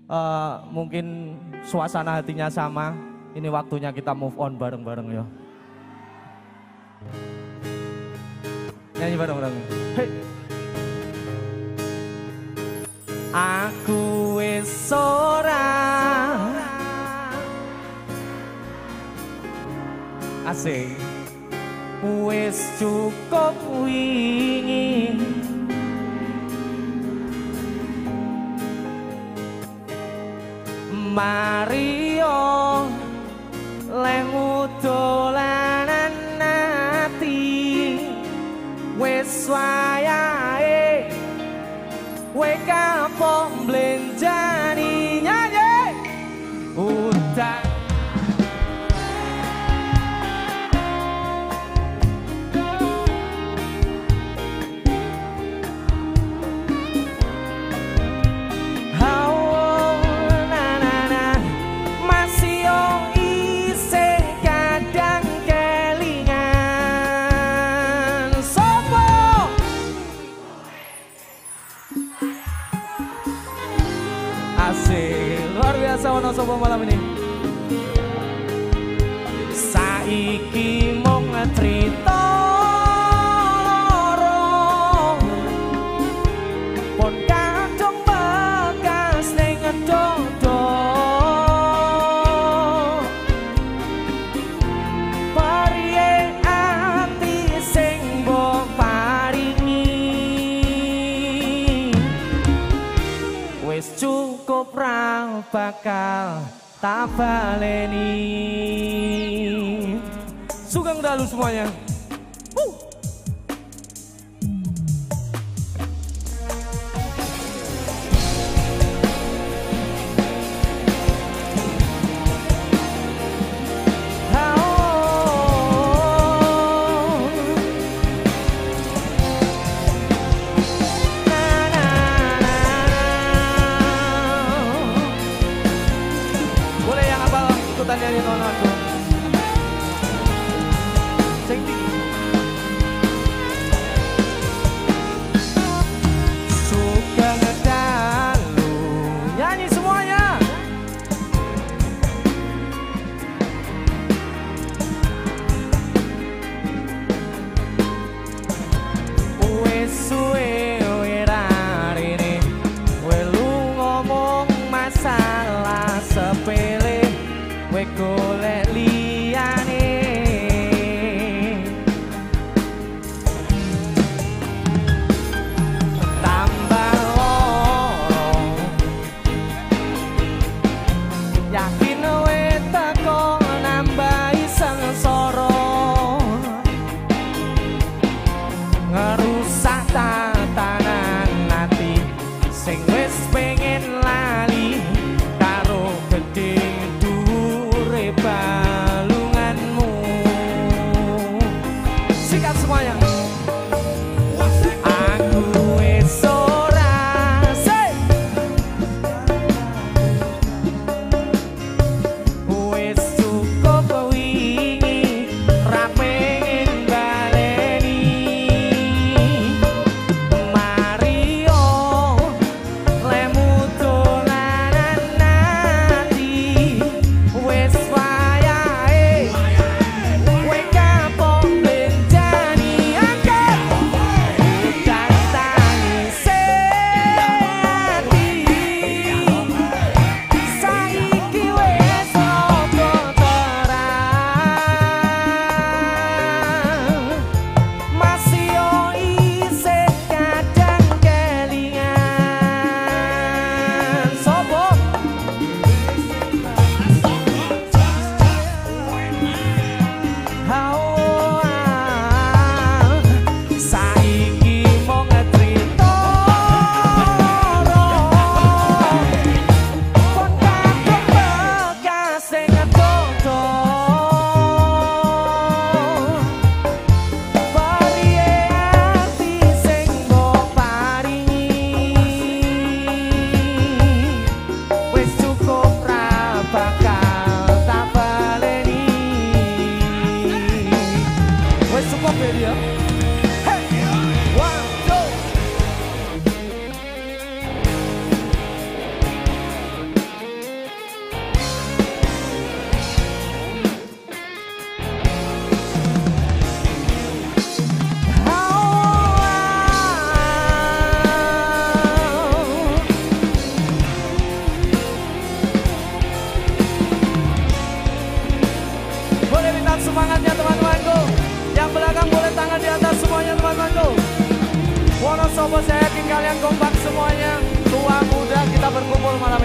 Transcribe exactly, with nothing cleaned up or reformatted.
uh, mungkin suasana hatinya sama. Ini waktunya kita move on bareng-bareng ya. Nyanyi bareng-bareng. Hey. Aku wis ora asik wis cukup wingi Mario lemu dolanan ati wis wayahe wake up on blenjani nyanyi udah luar biasa ono sopo malam ini. Saiki mung trito loro pon kadung bekas ning dodo pariye ati sing mbok paringi wis cukup ra bakal tak baleni. Sugeng dalu semuanya. Woo. Nyanyi nono aku sing tinggi sugeng dalu nyanyi semuanya wes suwe ora rene welu ngomong masalah sepele we golek liyane tambah loro yakin we teko nambahi sengsara ngerusak tatanan ati sing wis pengen lali karo gedhe balunganmu. Sikat semuanya. Aku wis ora sobat, saya yakin kalian kompak semuanya. Tua muda kita berkumpul malam